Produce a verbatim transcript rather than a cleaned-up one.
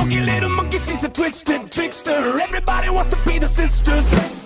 funky little monkey, she's a twisted trickster. Everybody wants to be the sisters.